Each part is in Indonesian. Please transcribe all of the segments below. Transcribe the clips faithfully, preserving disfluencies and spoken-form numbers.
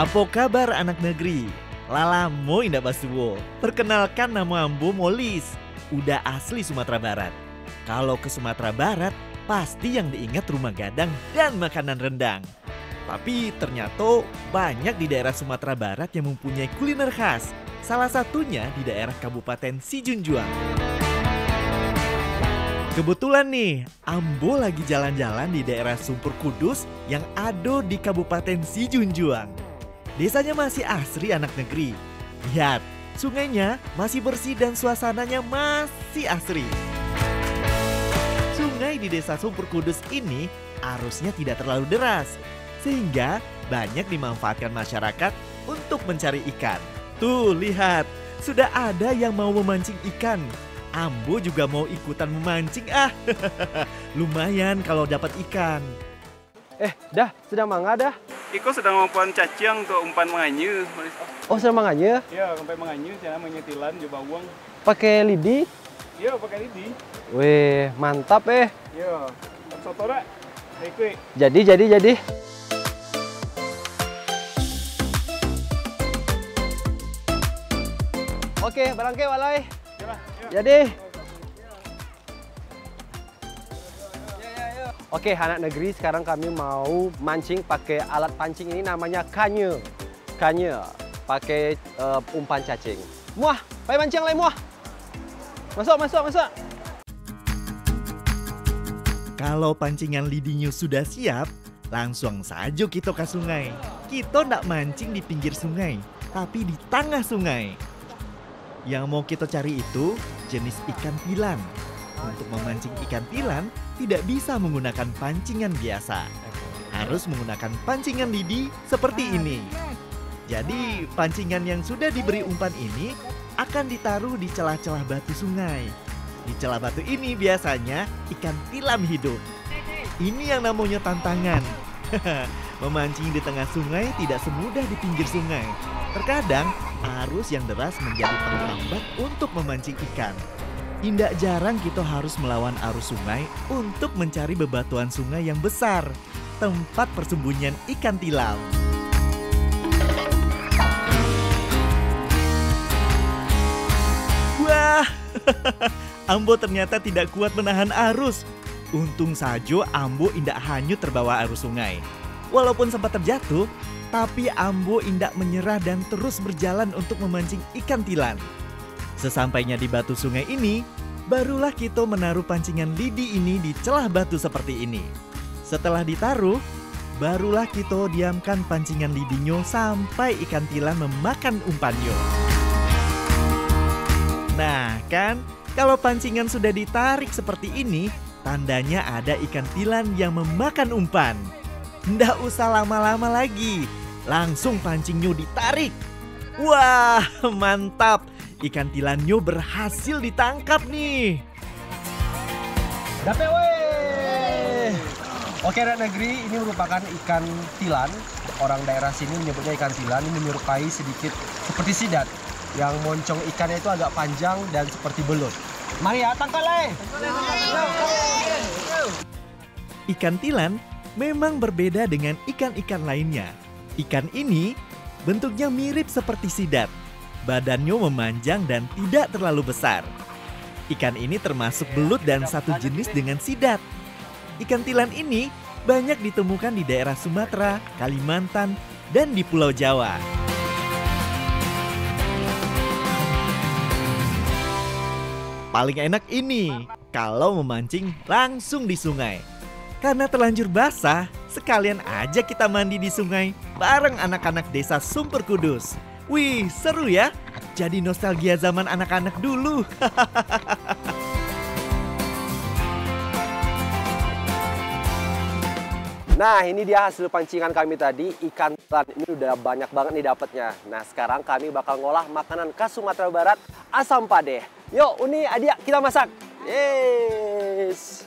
Apa kabar anak negeri? Lalamo indah basuwo. Perkenalkan, nama Ambo Molis. Udah asli Sumatera Barat. Kalau ke Sumatera Barat, pasti yang diingat rumah gadang dan makanan rendang. Tapi ternyata banyak di daerah Sumatera Barat yang mempunyai kuliner khas. Salah satunya di daerah Kabupaten Sijunjuang. Kebetulan nih, Ambo lagi jalan-jalan di daerah Sumpur Kudus yang ada di Kabupaten Sijunjuang. Desanya masih asri anak negeri. Lihat, sungainya masih bersih dan suasananya masih asri. Sungai di desa Sumpur Kudus ini arusnya tidak terlalu deras, sehingga banyak dimanfaatkan masyarakat untuk mencari ikan. Tuh, lihat, sudah ada yang mau memancing ikan. Ambo juga mau ikutan memancing ah. Lumayan kalau dapat ikan. Eh, dah, sedang mangga dah. Iko sedang mempuan cacing untuk umpan menganyu. Oh, sedang manganya? Iya, sampai menganyu, cara menyetilan, coba uang. Pakai lidi? Iya, pakai lidi. Weh, mantap eh. Iya, soto rak. Baik, Jadi, jadi, jadi. Oke, barangke walai. Jadi. Oke, anak negeri, sekarang kami mau mancing pakai alat pancing ini namanya kanye. Kanye, pakai uh, umpan cacing. Muah, pakai mancing lagi muah. Masuk, masuk, masuk. Kalau pancingan lidinya sudah siap, langsung saja kita ke sungai. Kita ndak mancing di pinggir sungai, tapi di tengah sungai. Yang mau kita cari itu jenis ikan tilan. Untuk memancing ikan tilan, tidak bisa menggunakan pancingan biasa. Harus menggunakan pancingan lidi seperti ini. Jadi pancingan yang sudah diberi umpan ini akan ditaruh di celah-celah batu sungai. Di celah batu ini biasanya ikan tilan hidup. Ini yang namanya tantangan. Memancing di tengah sungai tidak semudah di pinggir sungai. Terkadang arus yang deras menjadi penghambat untuk memancing ikan. Tidak jarang kita harus melawan arus sungai untuk mencari bebatuan sungai yang besar, tempat persembunyian ikan tilam. Wah, Ambo ternyata tidak kuat menahan arus. Untung saja Ambo indak hanyut terbawa arus sungai. Walaupun sempat terjatuh, tapi Ambo indak menyerah dan terus berjalan untuk memancing ikan tilan. Sesampainya di batu sungai ini, barulah kita menaruh pancingan lidi ini di celah batu seperti ini. Setelah ditaruh, barulah kita diamkan pancingan lidinya sampai ikan tilan memakan umpannya. Nah kan, kalau pancingan sudah ditarik seperti ini, tandanya ada ikan tilan yang memakan umpan. Nggak usah lama-lama lagi, langsung pancingnya ditarik. Wah, mantap! Ikan tilannya berhasil ditangkap nih. Dapet weh. Oke, anak negeri, ini merupakan ikan tilan. Orang daerah sini menyebutnya ikan tilan. Ini menyerupai sedikit seperti sidat. Yang moncong ikannya itu agak panjang dan seperti belut. Mari ya, tangkap leh. Ikan tilan memang berbeda dengan ikan-ikan lainnya. Ikan ini bentuknya mirip seperti sidat. Badannya memanjang dan tidak terlalu besar. Ikan ini termasuk belut dan satu jenis dengan sidat. Ikan tilan ini banyak ditemukan di daerah Sumatera, Kalimantan, dan di Pulau Jawa. Paling enak ini kalau memancing langsung di sungai. Karena terlanjur basah, sekalian aja kita mandi di sungai bareng anak-anak desa Sumpur Kudus. Wih, seru ya? Jadi nostalgia zaman anak-anak dulu. Nah, ini dia hasil pancingan kami tadi. Ikan tilan ini udah banyak banget nih dapatnya. Nah, sekarang kami bakal ngolah makanan khas Sumatera Barat, asam padeh. Yuk, Uni, Adia, kita masak. Yes.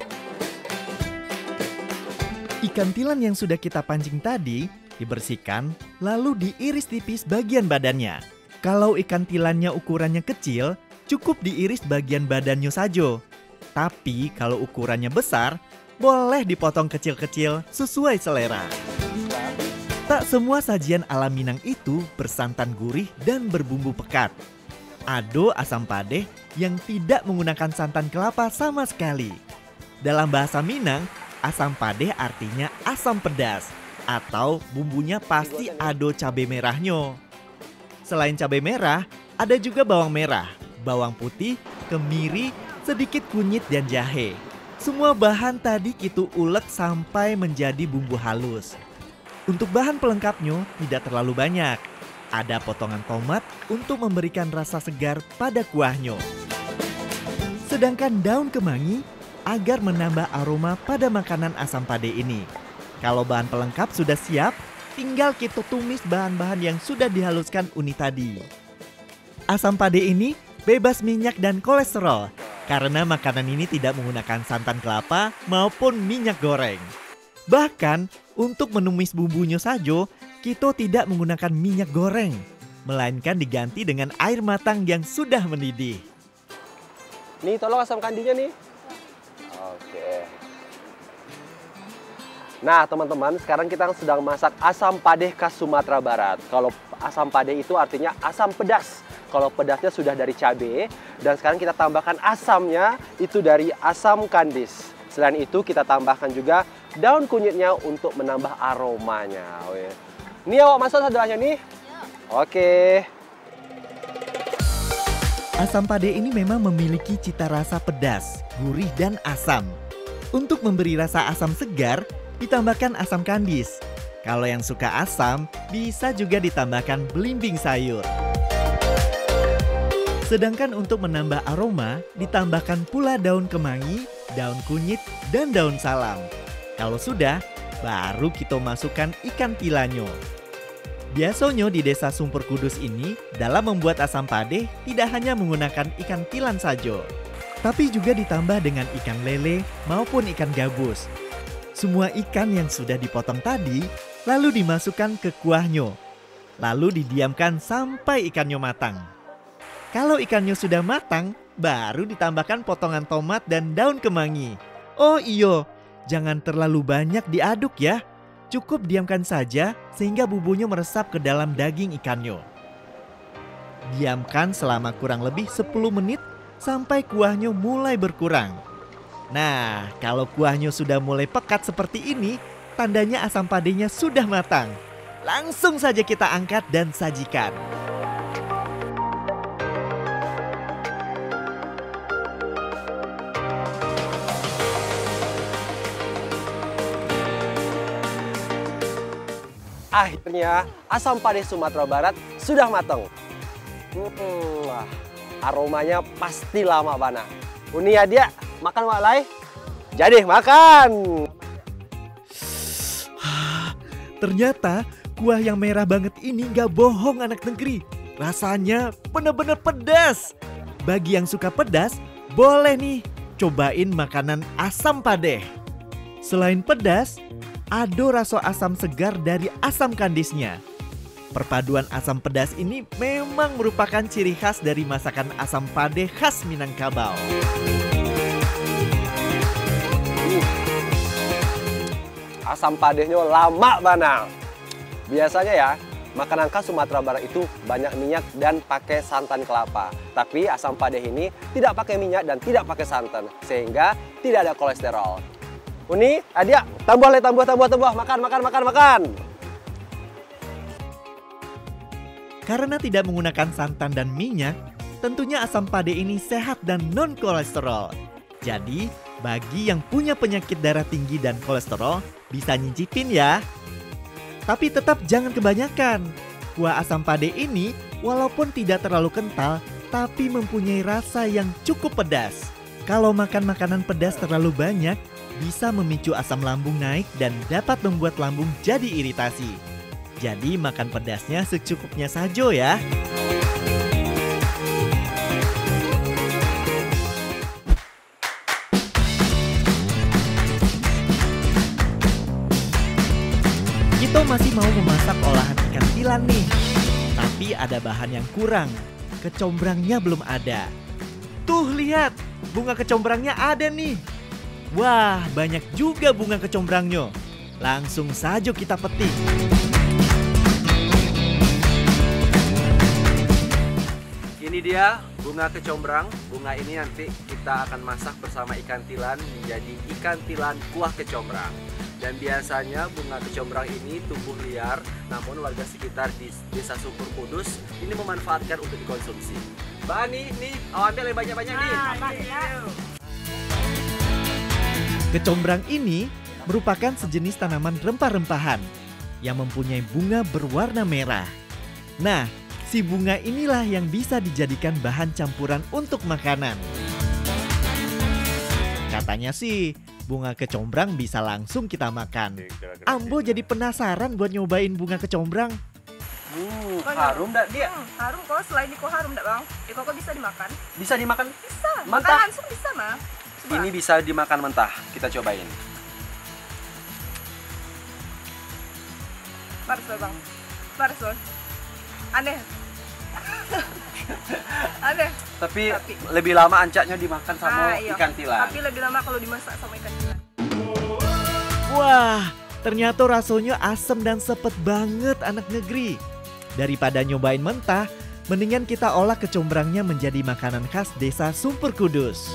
Ikan tilan yang sudah kita pancing tadi dibersihkan, lalu diiris tipis bagian badannya. Kalau ikan tilannya ukurannya kecil, cukup diiris bagian badannya saja. Tapi kalau ukurannya besar, boleh dipotong kecil-kecil sesuai selera. Tak semua sajian ala Minang itu bersantan gurih dan berbumbu pekat. Ado asam padeh yang tidak menggunakan santan kelapa sama sekali. Dalam bahasa Minang, asam padeh artinya asam pedas atau bumbunya pasti ado cabai merahnya. Selain cabai merah, ada juga bawang merah, bawang putih, kemiri, sedikit kunyit dan jahe. Semua bahan tadi kita ulek sampai menjadi bumbu halus. Untuk bahan pelengkapnya tidak terlalu banyak. Ada potongan tomat untuk memberikan rasa segar pada kuahnya. Sedangkan daun kemangi agar menambah aroma pada makanan asam padeh ini. Kalau bahan pelengkap sudah siap, tinggal kita tumis bahan-bahan yang sudah dihaluskan Uni tadi. Asam padeh ini bebas minyak dan kolesterol karena makanan ini tidak menggunakan santan kelapa maupun minyak goreng. Bahkan untuk menumis bumbunya saja, kita tidak menggunakan minyak goreng, melainkan diganti dengan air matang yang sudah mendidih. Nih, tolong asam kandinya nih. Oke. Nah, teman-teman, sekarang kita sedang masak asam padeh khas Sumatera Barat. Kalau asam padeh itu artinya asam pedas. Kalau pedasnya sudah dari cabai, dan sekarang kita tambahkan asamnya itu dari asam kandis. Selain itu kita tambahkan juga daun kunyitnya untuk menambah aromanya. Ini awak masuk seadanya nih. Oke. Asam padeh ini memang memiliki cita rasa pedas, gurih dan asam. Untuk memberi rasa asam segar, ditambahkan asam kandis. Kalau yang suka asam, bisa juga ditambahkan belimbing sayur. Sedangkan untuk menambah aroma, ditambahkan pula daun kemangi, daun kunyit, dan daun salam. Kalau sudah, baru kita masukkan ikan tilanyo. Biasanya di desa Sumpur Kudus ini, dalam membuat asam padeh tidak hanya menggunakan ikan tilan saja, tapi juga ditambah dengan ikan lele maupun ikan gabus. Semua ikan yang sudah dipotong tadi, lalu dimasukkan ke kuahnya. Lalu didiamkan sampai ikannya matang. Kalau ikannya sudah matang, baru ditambahkan potongan tomat dan daun kemangi. Oh iyo, jangan terlalu banyak diaduk ya. Cukup diamkan saja sehingga bumbunya meresap ke dalam daging ikannya. Diamkan selama kurang lebih sepuluh menit sampai kuahnya mulai berkurang. Nah, kalau kuahnya sudah mulai pekat seperti ini, tandanya asam padehnya sudah matang. Langsung saja kita angkat dan sajikan. Akhirnya asam padeh Sumatera Barat sudah matang. Hmm, wah, aromanya pasti lama bana. Uni adia, makan wak lai. Jadi makan. Ternyata kuah yang merah banget ini gak bohong anak negeri. Rasanya bener-bener pedas. Bagi yang suka pedas, boleh nih cobain makanan asam padeh. Selain pedas, ada rasa asam segar dari asam kandisnya. Perpaduan asam pedas ini memang merupakan ciri khas dari masakan asam padeh khas Minangkabau. Asam padehnya lama bana. Biasanya ya, makanan khas Sumatera Barat itu banyak minyak dan pakai santan kelapa. Tapi asam padeh ini tidak pakai minyak dan tidak pakai santan, sehingga tidak ada kolesterol. Uni, adia, tambah le, tambah, tambah, tambah, makan, makan, makan, makan. Karena tidak menggunakan santan dan minyak, tentunya asam padeh ini sehat dan non kolesterol. Jadi, bagi yang punya penyakit darah tinggi dan kolesterol, bisa nyicipin ya. Tapi tetap jangan kebanyakan. Kuah asam padeh ini walaupun tidak terlalu kental, tapi mempunyai rasa yang cukup pedas. Kalau makan makanan pedas terlalu banyak, bisa memicu asam lambung naik dan dapat membuat lambung jadi iritasi. Jadi makan pedasnya secukupnya saja ya. Kita masih mau memasak olahan ikan tilan nih. Tapi ada bahan yang kurang. Kecombrangnya belum ada. Tuh lihat, bunga kecombrangnya ada nih. Wah, banyak juga bunga kecombrangnya. Langsung saja kita petik. Ini dia bunga kecombrang. Bunga ini nanti kita akan masak bersama ikan tilan menjadi ikan tilan kuah kecombrang. Dan biasanya bunga kecombrang ini tumbuh liar, namun warga sekitar di desa Sumpur Kudus ini memanfaatkan untuk dikonsumsi. Mbak Ani, nih, oh, ambil yang banyak-banyak nih. Kecombrang ini merupakan sejenis tanaman rempah-rempahan yang mempunyai bunga berwarna merah. Nah, si bunga inilah yang bisa dijadikan bahan campuran untuk makanan. Katanya sih, bunga kecombrang bisa langsung kita makan. Ambo jadi penasaran buat nyobain bunga kecombrang. Hmm, harum dak dia? Hmm, harum kok, selain Iko harum dak bang? Iko kok bisa dimakan? Bisa dimakan? Bisa, makan Mentah? langsung bisa mah. Coba. Ini bisa dimakan mentah, kita cobain. Baris loh bang, baris loh. Aneh. Aneh. Tapi, Tapi lebih lama ancaknya dimakan sama Ah, iya. ikan tilan. Tapi lebih lama kalau dimasak sama ikan tilan. Wah, ternyata rasanya asem dan sepet banget anak negeri. Daripada nyobain mentah, mendingan kita olah kecombrangnya menjadi makanan khas desa Sumpur Kudus.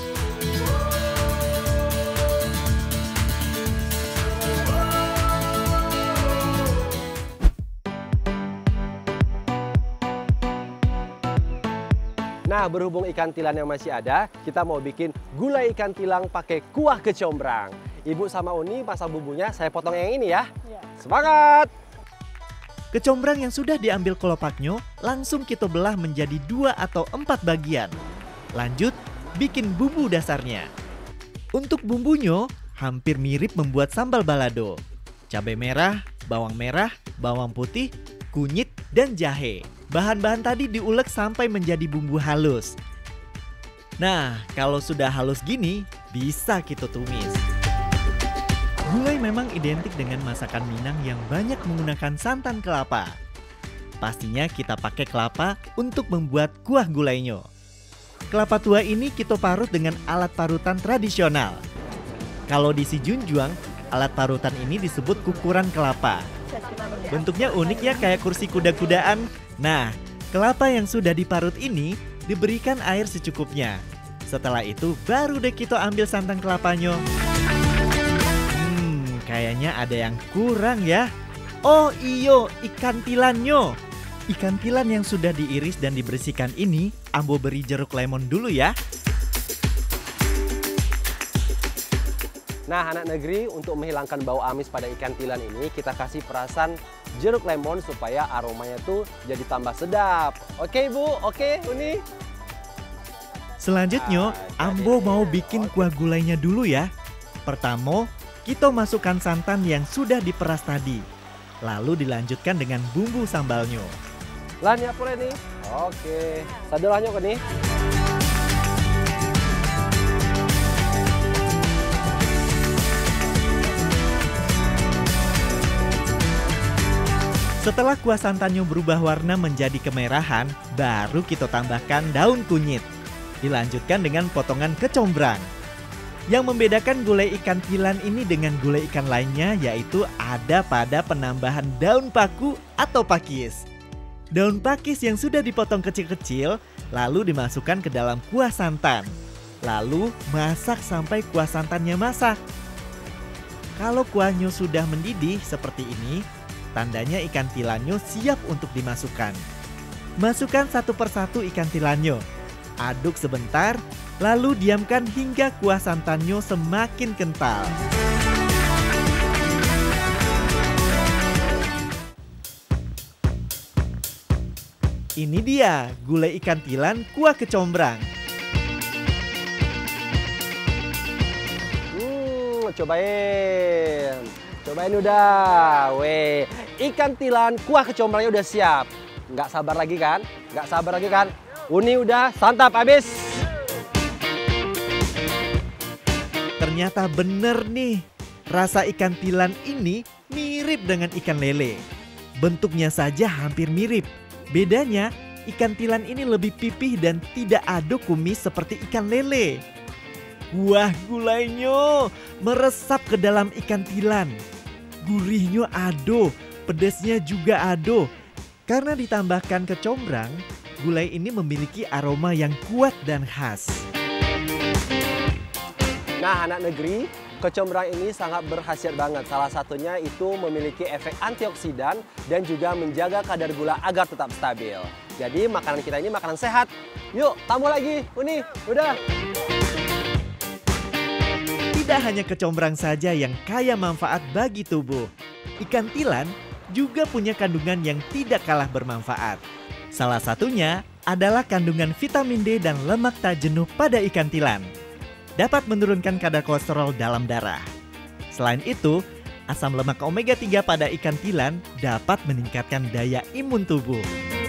Nah, berhubung ikan tilan yang masih ada, kita mau bikin gulai ikan tilang pakai kuah kecombrang. Ibu sama Uni pasang bumbunya, saya potong yang ini ya. Ya. Semangat! Kecombrang yang sudah diambil kelopaknya langsung kita belah menjadi dua atau empat bagian. Lanjut, bikin bumbu dasarnya. Untuk bumbunya hampir mirip membuat sambal balado. Cabai merah, bawang merah, bawang putih, kunyit, dan jahe. Bahan-bahan tadi diulek sampai menjadi bumbu halus. Nah, kalau sudah halus gini, bisa kita tumis. Gulai memang identik dengan masakan Minang yang banyak menggunakan santan kelapa. Pastinya kita pakai kelapa untuk membuat kuah gulainya. Kelapa tua ini kita parut dengan alat parutan tradisional. Kalau di Sijunjuang, alat parutan ini disebut kukuran kelapa. Bentuknya unik ya, kayak kursi kuda-kudaan. Nah, kelapa yang sudah diparut ini diberikan air secukupnya. Setelah itu baru deh kita ambil santan kelapanya. Hmm, kayaknya ada yang kurang ya. Oh iyo, ikan tilannya. Ikan tilan yang sudah diiris dan dibersihkan ini, ambo beri jeruk lemon dulu ya. Nah, anak negeri, untuk menghilangkan bau amis pada ikan tilan ini, kita kasih perasan jeruk lemon supaya aromanya tuh jadi tambah sedap. Oke, Bu? Oke, Uni? Selanjutnya, Ah, ambo jadi- mau bikin kuah gulainya dulu ya. Pertama, kita masukkan santan yang sudah diperas tadi. Lalu dilanjutkan dengan bumbu sambalnya. Lah, ini apa nih? Oke, sadulahnya kan nih? Setelah kuah santannya berubah warna menjadi kemerahan, baru kita tambahkan daun kunyit. Dilanjutkan dengan potongan kecombrang. Yang membedakan gulai ikan tilan ini dengan gulai ikan lainnya yaitu ada pada penambahan daun paku atau pakis. Daun pakis yang sudah dipotong kecil-kecil lalu dimasukkan ke dalam kuah santan. Lalu masak sampai kuah santannya masak. Kalau kuahnya sudah mendidih seperti ini, tandanya ikan tilannya siap untuk dimasukkan. Masukkan satu persatu ikan tilannya. Aduk sebentar, lalu diamkan hingga kuah santannya semakin kental. Ini dia gulai ikan tilan kuah kecombrang. Hmm, cobain. Cobain udah. Weh, ikan tilan kuah kecombrangnya udah siap. Nggak sabar lagi kan? Nggak sabar lagi kan? Uni udah santap habis. Ternyata bener nih, rasa ikan tilan ini mirip dengan ikan lele. Bentuknya saja hampir mirip. Bedanya, ikan tilan ini lebih pipih dan tidak ada kumis seperti ikan lele. Wah, gulainya meresap ke dalam ikan tilan. Gurihnya ado, pedasnya juga ado. Karena ditambahkan kecombrang, gulai ini memiliki aroma yang kuat dan khas. Nah, anak negeri, kecombrang ini sangat berkhasiat banget. Salah satunya itu memiliki efek antioksidan dan juga menjaga kadar gula agar tetap stabil. Jadi makanan kita ini makanan sehat. Yuk, tambah lagi. Uni, udah. Tidak hanya kecombrang saja yang kaya manfaat bagi tubuh. Ikan tilan juga punya kandungan yang tidak kalah bermanfaat. Salah satunya adalah kandungan vitamin D dan lemak tak jenuh pada ikan tilan. Dapat menurunkan kadar kolesterol dalam darah. Selain itu, asam lemak omega tiga pada ikan tilan dapat meningkatkan daya imun tubuh.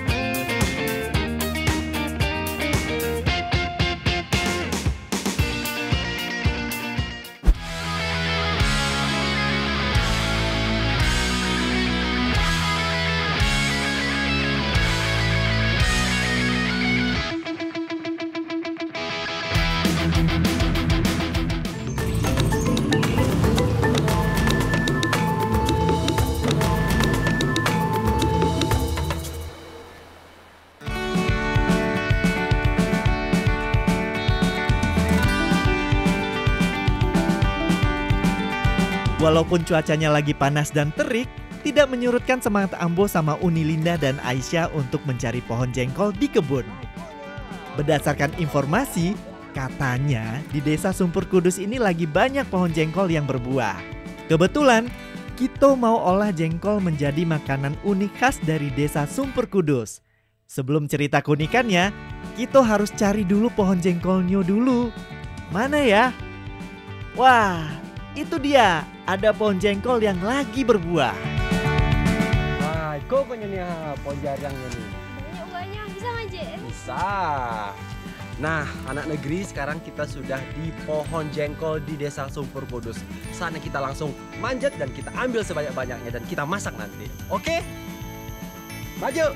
Walaupun cuacanya lagi panas dan terik, tidak menyurutkan semangat Ambo sama Uni Linda dan Aisyah untuk mencari pohon jengkol di kebun. Berdasarkan informasi, katanya di desa Sumpur Kudus ini lagi banyak pohon jengkol yang berbuah. Kebetulan, kita mau olah jengkol menjadi makanan unik khas dari desa Sumpur Kudus. Sebelum cerita keunikannya, kita harus cari dulu pohon jengkolnya dulu. Mana ya? Wah, itu dia, ada pohon jengkol yang lagi berbuah. Wah, kok punya nih pohon jarangnya nih. Banyak buahnya, bisa nggak, Je? Bisa. Nah, anak negeri, sekarang kita sudah di pohon jengkol di desa Sumpur Kudus. Saatnya kita langsung manjat dan kita ambil sebanyak-banyaknya dan kita masak nanti. Oke? Maju!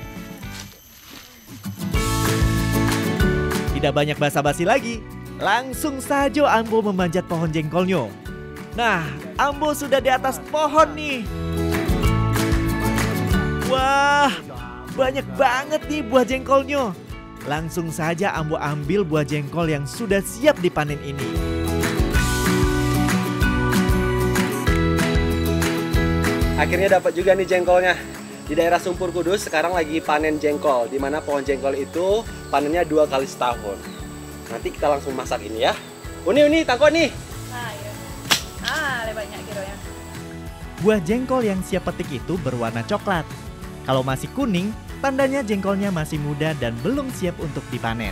Tidak banyak basa-basi lagi, langsung saja Ambo memanjat pohon jengkolnya. Nah, Ambo sudah di atas pohon nih. Wah, banyak banget nih buah jengkolnya. Langsung saja Ambo ambil buah jengkol yang sudah siap dipanen ini. Akhirnya dapat juga nih jengkolnya. Di daerah Sumpur Kudus sekarang lagi panen jengkol, di mana pohon jengkol itu panennya dua kali setahun. Nanti kita langsung masak ini ya. Uni, uni, tangkap nih. Ah, iya. Ah, lebih banyak kira ya. Buah jengkol yang siap petik itu berwarna coklat. Kalau masih kuning, tandanya jengkolnya masih muda dan belum siap untuk dipanen.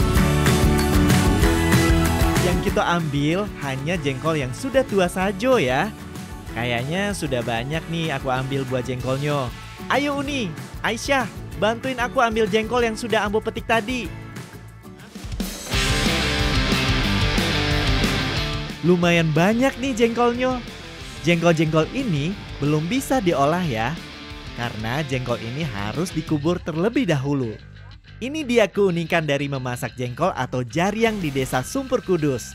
Yang kita ambil hanya jengkol yang sudah tua saja ya. Kayaknya sudah banyak nih aku ambil buah jengkolnya. Ayo Uni, Aisyah, bantuin aku ambil jengkol yang sudah Ambo petik tadi. Lumayan banyak nih jengkolnya. Jengkol-jengkol ini belum bisa diolah ya. Karena jengkol ini harus dikubur terlebih dahulu. Ini dia keunikan dari memasak jengkol atau jariang di desa Sumpur Kudus.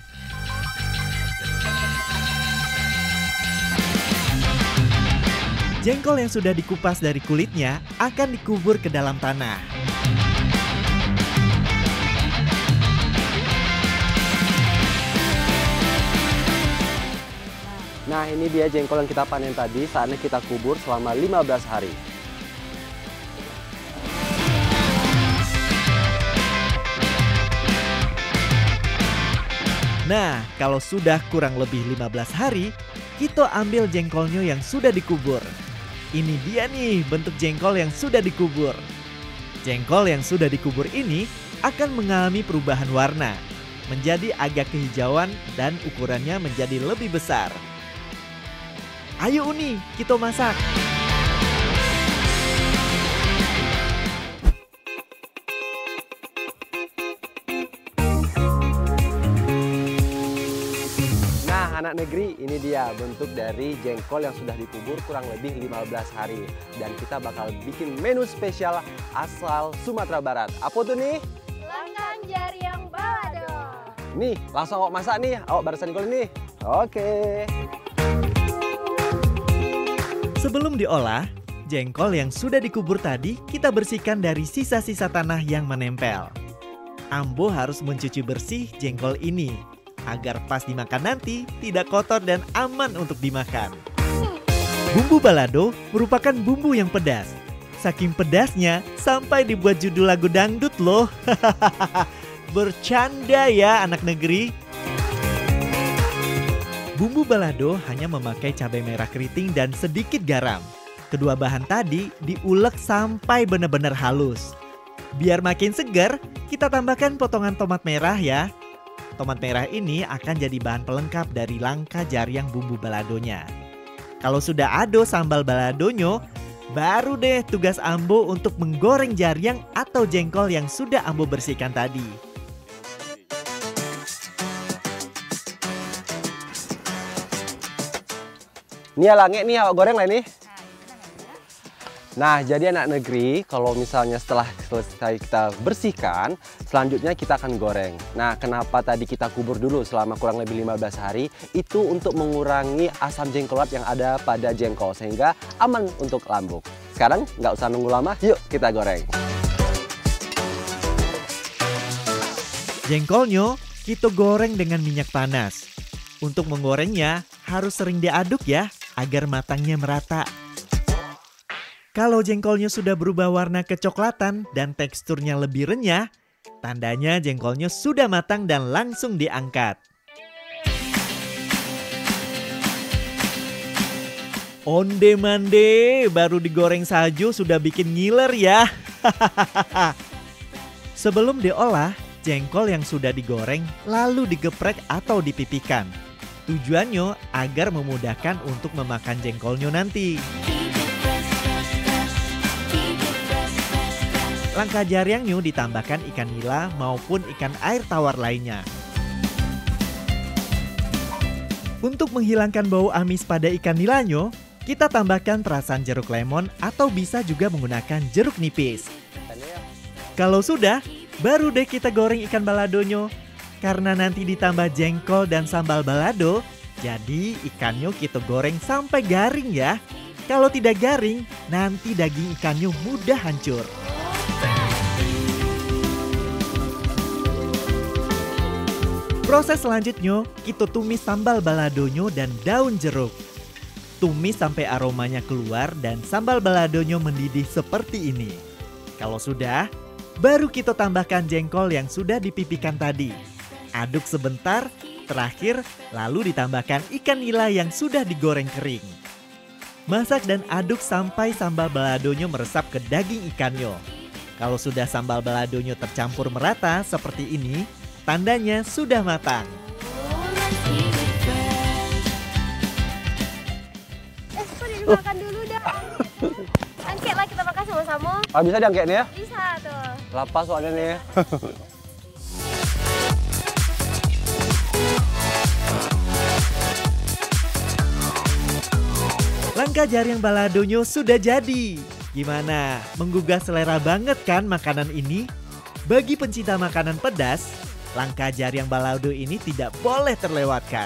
Jengkol yang sudah dikupas dari kulitnya akan dikubur ke dalam tanah. Nah, ini dia jengkol yang kita panen tadi, saatnya kita kubur selama lima belas hari. Nah, kalau sudah kurang lebih lima belas hari, kita ambil jengkolnya yang sudah dikubur. Ini dia nih bentuk jengkol yang sudah dikubur. Jengkol yang sudah dikubur ini akan mengalami perubahan warna, menjadi agak kehijauan dan ukurannya menjadi lebih besar. Ayo Uni, kita masak. Anak negeri, ini dia bentuk dari jengkol yang sudah dikubur kurang lebih lima belas hari. Dan kita bakal bikin menu spesial asal Sumatera Barat. Apa tuh nih? Lontong jariang balado. Nih, langsung awak masak nih. Awak barisan jengkol ini. Oke. Sebelum diolah, Jengkol yang sudah dikubur tadi kita bersihkan dari sisa-sisa tanah yang menempel. Ambo harus mencuci bersih jengkol ini agar pas dimakan nanti tidak kotor dan aman untuk dimakan. Bumbu balado merupakan bumbu yang pedas. Saking pedasnya sampai dibuat judul lagu dangdut loh. Bercanda ya anak negeri. Bumbu balado hanya memakai cabai merah keriting dan sedikit garam. Kedua bahan tadi diulek sampai benar-benar halus. Biar makin segar, kita tambahkan potongan tomat merah ya. Tomat merah ini akan jadi bahan pelengkap dari langka jaryang bumbu baladonya. Kalau sudah ado sambal baladonyo, baru deh tugas Ambo untuk menggoreng jaryang atau jengkol yang sudah Ambo bersihkan tadi. Ini ya langit nih awak goreng lah ini. Nah, jadi anak negeri, kalau misalnya setelah selesai kita bersihkan, selanjutnya kita akan goreng. Nah, kenapa tadi kita kubur dulu selama kurang lebih lima belas hari? Itu untuk mengurangi asam jengkolat yang ada pada jengkol, sehingga aman untuk lambung. Sekarang nggak usah nunggu lama, yuk kita goreng. Jengkolnya kita goreng dengan minyak panas. Untuk menggorengnya harus sering diaduk ya, agar matangnya merata. Kalau jengkolnya sudah berubah warna kecoklatan dan teksturnya lebih renyah, tandanya jengkolnya sudah matang dan langsung diangkat. Onde mande, baru digoreng saja sudah bikin ngiler ya. Sebelum diolah, jengkol yang sudah digoreng lalu digeprek atau dipipikan. Tujuannya agar memudahkan untuk memakan jengkolnya nanti. Langka jaryangnya ditambahkan ikan nila maupun ikan air tawar lainnya. Untuk menghilangkan bau amis pada ikan nilanya, kita tambahkan perasan jeruk lemon atau bisa juga menggunakan jeruk nipis. Kalau sudah, baru deh kita goreng ikan baladonyo. Karena nanti ditambah jengkol dan sambal balado, jadi ikannya kita goreng sampai garing ya. Kalau tidak garing, nanti daging ikannya mudah hancur. Proses selanjutnya, kita tumis sambal baladonyo dan daun jeruk. Tumis sampai aromanya keluar dan sambal baladonyo mendidih seperti ini. Kalau sudah, baru kita tambahkan jengkol yang sudah dipipikan tadi. Aduk sebentar, terakhir lalu ditambahkan ikan nila yang sudah digoreng kering. Masak dan aduk sampai sambal baladonyo meresap ke daging ikannya. Kalau sudah sambal baladonyo tercampur merata seperti ini, tandanya sudah matang. Eh, kok dimakan dulu dah. Angkat lah kita makan sama-sama. Ah, bisa diangkat nih ya? Bisa tuh. Lapar soalnya nih. Langka jaryang baladonyo sudah jadi. Gimana? Menggugah selera banget kan makanan ini? Bagi pencinta makanan pedas, langka jaryang balado ini tidak boleh terlewatkan.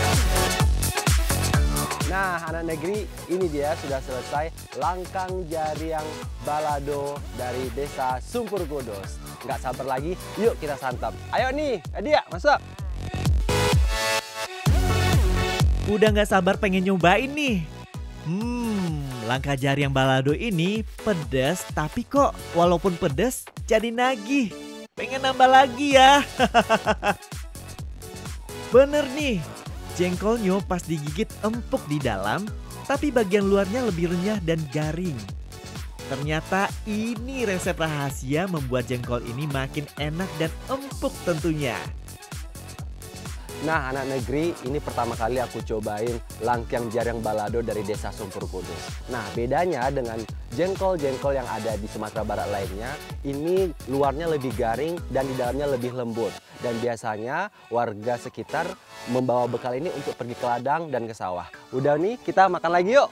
Nah, anak negeri, ini dia sudah selesai langkang jaryang balado dari desa Sumpur Kudus. Nggak sabar lagi, yuk kita santap. Ayo nih, Adia, masuk. Udah nggak sabar pengen nyobain nih. Hmm, langka jaryang balado ini pedas, tapi kok walaupun pedas jadi nagih. Pengen nambah lagi ya. Bener nih, jengkolnya pas digigit empuk di dalam, tapi bagian luarnya lebih renyah dan garing. Ternyata ini resep rahasia membuat jengkol ini makin enak dan empuk tentunya. Nah, anak negeri, ini pertama kali aku cobain langkang jaryang balado dari desa Sumpur Kudus. Nah, bedanya dengan jengkol-jengkol yang ada di Sumatera Barat lainnya, ini luarnya lebih garing dan di dalamnya lebih lembut. Dan biasanya warga sekitar membawa bekal ini untuk pergi ke ladang dan ke sawah. Udah nih, kita makan lagi yuk!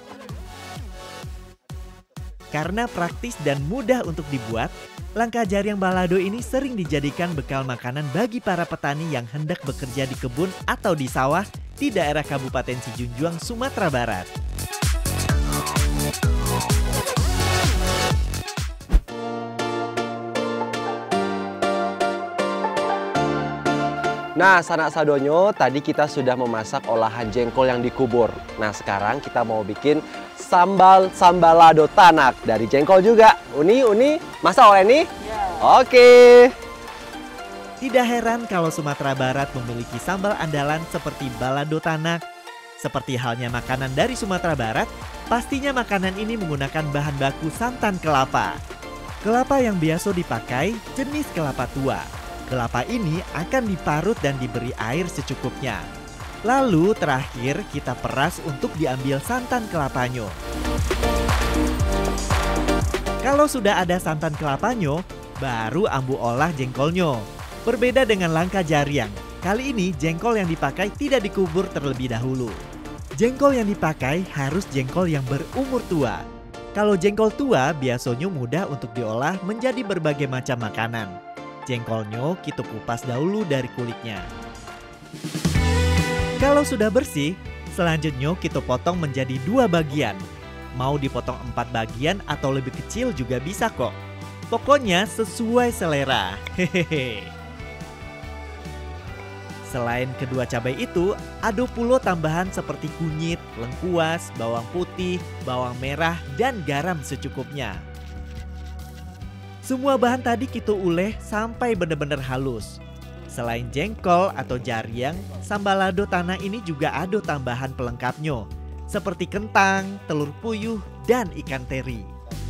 Karena praktis dan mudah untuk dibuat, langka jaryang balado ini sering dijadikan bekal makanan bagi para petani yang hendak bekerja di kebun atau di sawah di daerah Kabupaten Sijunjuang, Sumatera Barat. Nah, sanak sadonyo, tadi kita sudah memasak olahan jengkol yang dikubur. Nah, sekarang kita mau bikin sambal sambalado tanak dari jengkol juga. Uni, Uni, masak oleh ini? Ya. Oke. Tidak heran kalau Sumatera Barat memiliki sambal andalan seperti balado tanak. Seperti halnya makanan dari Sumatera Barat, pastinya makanan ini menggunakan bahan baku santan kelapa. Kelapa yang biasa dipakai jenis kelapa tua. Kelapa ini akan diparut dan diberi air secukupnya. Lalu terakhir kita peras untuk diambil santan kelapanya. Kalau sudah ada santan kelapanya, baru ambu olah jengkolnya. Berbeda dengan langka jariang, kali ini jengkol yang dipakai tidak dikubur terlebih dahulu. Jengkol yang dipakai harus jengkol yang berumur tua. Kalau jengkol tua biasanya mudah untuk diolah menjadi berbagai macam makanan. Jengkolnya kita kupas dahulu dari kulitnya. Kalau sudah bersih, selanjutnya kita potong menjadi dua bagian. Mau dipotong empat bagian atau lebih kecil juga bisa kok. Pokoknya sesuai selera. Hehehe. Selain kedua cabai itu, ada pula tambahan seperti kunyit, lengkuas, bawang putih, bawang merah, dan garam secukupnya. Semua bahan tadi kita uleh sampai benar-benar halus. Selain jengkol atau jariang, sambalado tanah ini juga ada tambahan pelengkapnya, seperti kentang, telur puyuh, dan ikan teri.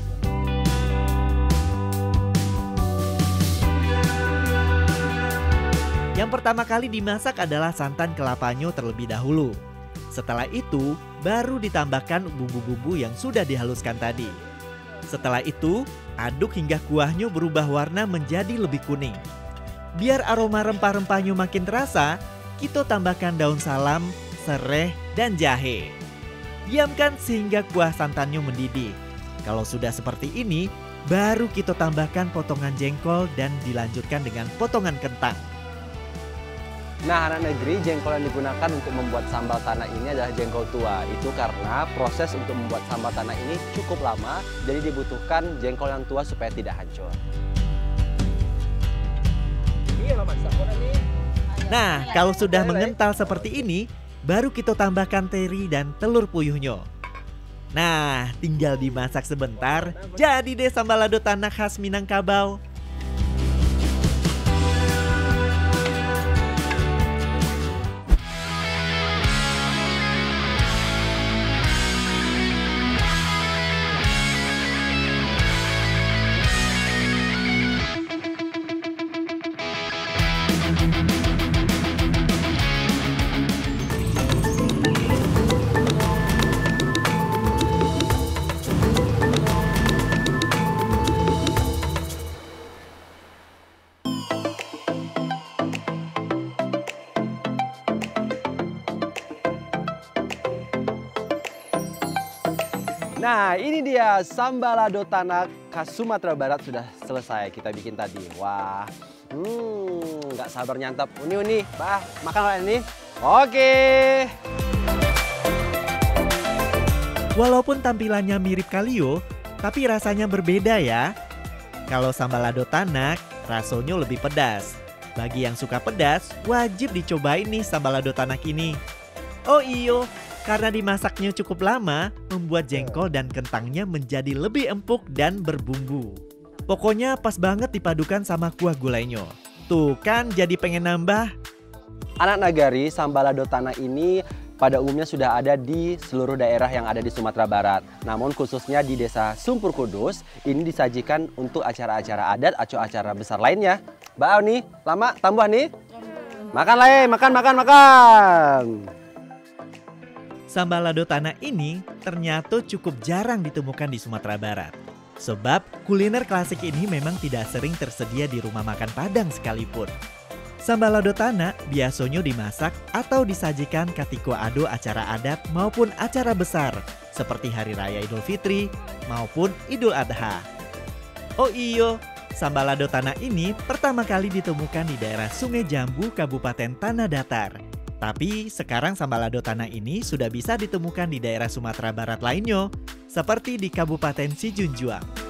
Yang pertama kali dimasak adalah santan kelapanya terlebih dahulu. Setelah itu, baru ditambahkan bumbu-bumbu yang sudah dihaluskan tadi. Setelah itu, aduk hingga kuahnya berubah warna menjadi lebih kuning. Biar aroma rempah-rempahnya makin terasa, kita tambahkan daun salam, sereh, dan jahe. Diamkan sehingga kuah santannya mendidih. Kalau sudah seperti ini, baru kita tambahkan potongan jengkol dan dilanjutkan dengan potongan kentang. Nah, anak negeri, jengkol yang digunakan untuk membuat sambal tanah ini adalah jengkol tua. Itu karena proses untuk membuat sambal tanah ini cukup lama, jadi dibutuhkan jengkol yang tua supaya tidak hancur. Nah, kalau sudah mengental seperti ini, baru kita tambahkan teri dan telur puyuhnya. Nah, tinggal dimasak sebentar, jadi deh sambalado tanah khas Minangkabau. Nah, ini dia sambalado tanak khas Sumatera Barat sudah selesai kita bikin tadi. Wah, hmm, nggak sabar nyantap. Uni, Uni, bah, makan oleh ini. Oke. Walaupun tampilannya mirip kalio, tapi rasanya berbeda ya. Kalau sambalado tanak, rasanya lebih pedas. Bagi yang suka pedas, wajib dicobain nih sambalado tanak ini. Oh iyo, karena dimasaknya cukup lama, membuat jengkol dan kentangnya menjadi lebih empuk dan berbumbu. Pokoknya pas banget dipadukan sama kuah gulainya. Tuh kan jadi pengen nambah. Anak nagari, sambalado tanah ini pada umumnya sudah ada di seluruh daerah yang ada di Sumatera Barat. Namun khususnya di desa Sumpur Kudus, ini disajikan untuk acara-acara adat atau acara besar lainnya. Mbak nih, lama tambah nih? Makan lah, makan, makan, makan. Sambalado tanah ini ternyata cukup jarang ditemukan di Sumatera Barat. Sebab kuliner klasik ini memang tidak sering tersedia di rumah makan Padang sekalipun. Sambalado tanah biasanya dimasak atau disajikan ketika ada acara adat maupun acara besar seperti Hari Raya Idul Fitri maupun Idul Adha. Oh iyo, sambalado tanah ini pertama kali ditemukan di daerah Sungai Jambu, Kabupaten Tanah Datar. Tapi sekarang sambalado tanah ini sudah bisa ditemukan di daerah Sumatera Barat lainnya, seperti di Kabupaten Sijunjuang.